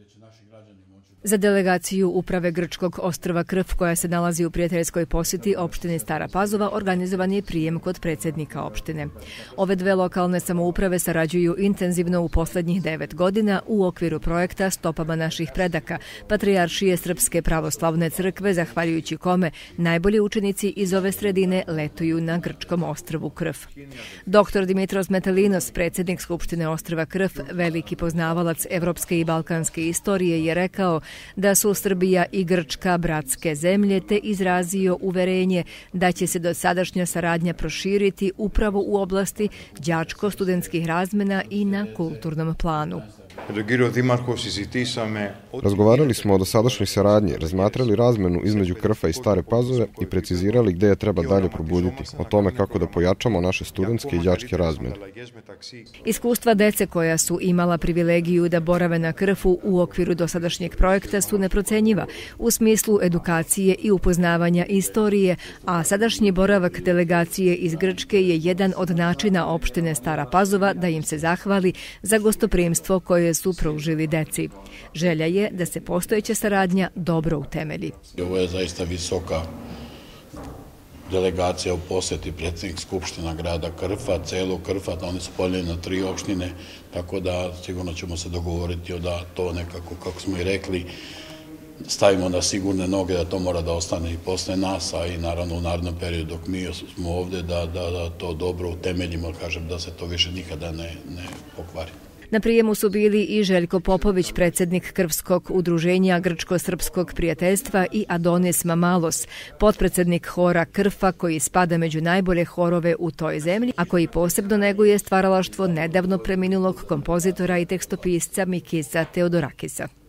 Za delegaciju Uprave grčkog ostrva Krf, koja se nalazi u prijateljskoj posjeti opštine Stara Pazova, organizovan je prijem kod predsjednika opštine. Ove dve lokalne samouprave sarađuju intenzivno u posljednjih 9 godina u okviru projekta Stopama naših predaka, Patrijaršije Srpske pravoslavne crkve, zahvaljujući kome najbolji učenici iz ove sredine letuju na grčkom ostrvu Krf. Dr. Dimitros Metelinos, predsjednik Skupštine ostrva Krf, veliki poznavalac evropske i balkanske istorije, je rekao da su Srbija i Grčka bratske zemlje, te izrazio uverenje da će se dosadašnja saradnja proširiti upravo u oblasti đačko-studentskih razmena i na kulturnom planu. Razgovarali smo o dosadašnjoj saradnji, razmatrali razmenu između Krfa i Stare Pazove i precizirali gdje je treba dalje probuditi, o tome kako da pojačamo naše studentske i đačke razmene. Iskustva dece koja su imala privilegiju da borave na Krfu u okviru dosadašnjeg projekta su neprocenjiva u smislu edukacije i upoznavanja istorije, a sadašnji boravak delegacije iz Grčke je jedan od načina opštine Stara Pazova da im se zahvali za gostoprimstvo koje su pružili deci. Želja je da se postojeća saradnja dobro utemelji. Ovo je zaista visoka delegacija u posjeti predsjednik Skupština grada Krfa, celu Krfa, oni su podijeljeni na 3 opštine, tako da sigurno ćemo se dogovoriti da to nekako, kako smo i rekli, stavimo na sigurne noge, da to mora da ostane i posle nas, a i naravno u narednom periodu dok mi smo ovdje da to dobro utemeljimo, kažem da se to više nikada ne pokvari. Na prijemu su bili i Željko Popović, predsjednik Krfskog udruženja Grčko-srpskog prijateljstva, i Adonis Mamalos, potpredsjednik hora Krfa, koji spada među najbolje horove u toj zemlji, a koji posebno neguje stvaralaštvo nedavno preminulog kompozitora i tekstopisca Mikisa Teodorakisa.